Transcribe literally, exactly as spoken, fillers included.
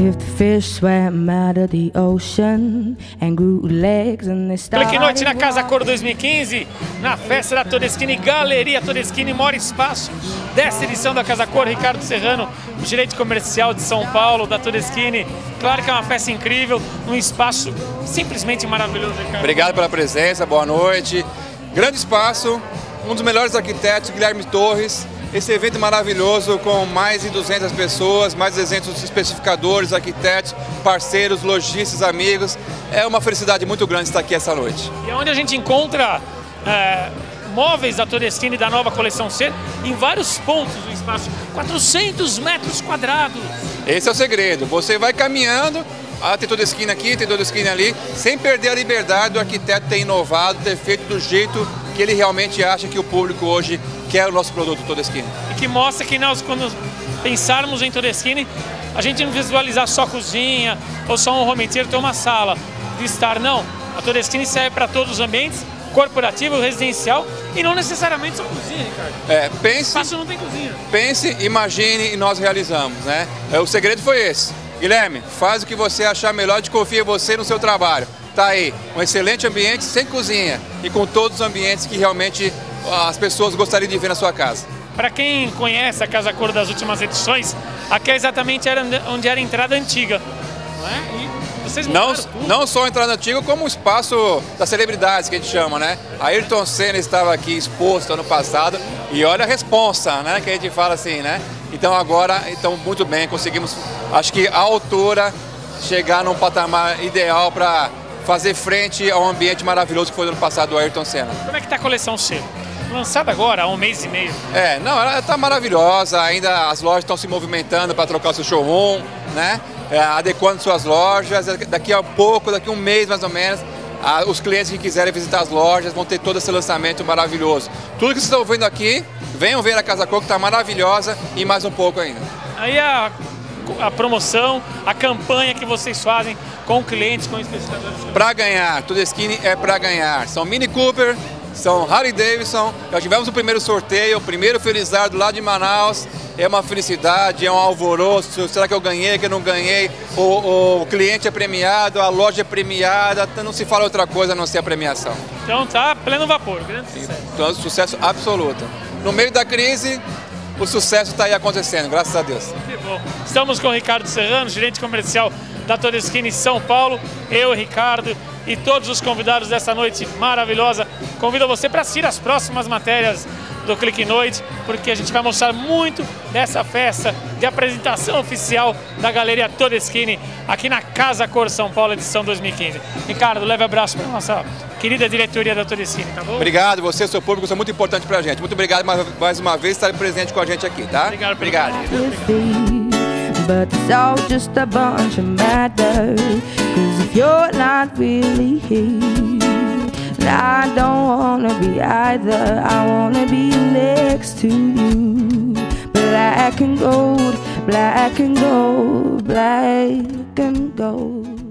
If the fish swam out of the ocean and grew legs and they started... Clique Noite na Casa Cor dois mil e quinze, na festa da Todeschini, Galeria Todeschini, maior espaço dessa edição da Casa Cor. Ricardo Serrano, o gerente comercial de São Paulo, da Todeschini. Claro que é uma festa incrível, um espaço simplesmente maravilhoso, Ricardo. Obrigado pela presença, boa noite. Grande espaço, um dos melhores arquitetos, Guilherme Torres. Esse evento maravilhoso com mais de duzentas pessoas, mais de duzentos especificadores, arquitetos, parceiros, lojistas, amigos. É uma felicidade muito grande estar aqui essa noite. E é onde a gente encontra é, móveis da Todeschini, da nova coleção C, em vários pontos do espaço, quatrocentos metros quadrados. Esse é o segredo, você vai caminhando, ah, tem Todeschini aqui, tem Todeschini ali, sem perder a liberdade do arquiteto ter inovado, ter feito do jeito que ele realmente acha que o público hoje quer o nosso produto Todeschini. E que mostra que nós, quando pensarmos em Todeschini, a gente não visualizar só cozinha ou só um home theater ou uma sala de estar, não. A Todeschini serve para todos os ambientes, corporativo, residencial e não necessariamente só cozinha, Ricardo. É, pense, o espaço não tem cozinha. Pense, imagine e nós realizamos, né? O segredo foi esse. Guilherme, faz o que você achar melhor, de confia em você no seu trabalho. Tá aí, um excelente ambiente sem cozinha e com todos os ambientes que realmente as pessoas gostariam de ver na sua casa. Para quem conhece a Casa Cor das últimas edições, aqui é exatamente onde era a entrada antiga, não é? E vocês não, tudo. não só a entrada antiga, como o espaço das celebridades que a gente chama, né? A Ayrton Senna estava aqui exposto ano passado e olha a responsa, né? Que a gente fala assim, né? Então agora, então muito bem, conseguimos, acho que a altura, chegar num patamar ideal para fazer frente ao ambiente maravilhoso que foi no ano passado do Ayrton Senna. Como é que está a coleção C? Lançada agora, há um mês e meio. É, não, ela está maravilhosa, ainda as lojas estão se movimentando para trocar o seu showroom, né? É, adequando suas lojas, daqui a pouco, daqui a um mês mais ou menos, a, os clientes que quiserem visitar as lojas vão ter todo esse lançamento maravilhoso. Tudo que vocês estão vendo aqui, venham ver a Casa Cor, que está maravilhosa e mais um pouco ainda. Aí a, a promoção, a campanha que vocês fazem com clientes, com especificadores. Para ganhar, Todeschini é para ganhar. São Mini Cooper, são Harley Davidson, já tivemos o primeiro sorteio, o primeiro Felizardo lá de Manaus, é uma felicidade, é um alvoroço, será que eu ganhei, que eu não ganhei, o, o cliente é premiado, a loja é premiada, não se fala outra coisa a não ser a premiação. Então tá pleno vapor, grande sucesso. Então, sucesso absoluto. No meio da crise, o sucesso está aí acontecendo, graças a Deus. Que bom. Estamos com o Ricardo Serrano, gerente comercial da Todeschini São Paulo, eu, Ricardo e todos os convidados dessa noite maravilhosa. Convido você para assistir as próximas matérias do Clique Noite, porque a gente vai mostrar muito dessa festa de apresentação oficial da Galeria Todeschini aqui na Casa Cor São Paulo, edição dois mil e quinze. Ricardo, leve abraço para a nossa querida diretoria da Todeschini, tá bom? Obrigado, você e seu público são muito importantes para a gente. Muito obrigado mais, mais uma vez por estar presente com a gente aqui, tá? Obrigado. Obrigado. But it's all just a bunch of matter. Cause if you're not really here, I don't wanna be either. I wanna be next to you. Black and gold, black and gold, black and gold.